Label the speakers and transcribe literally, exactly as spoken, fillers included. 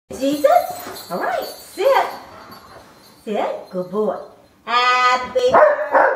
Speaker 1: Jesus. All right, sit. Sit. Good boy. Happy birthday.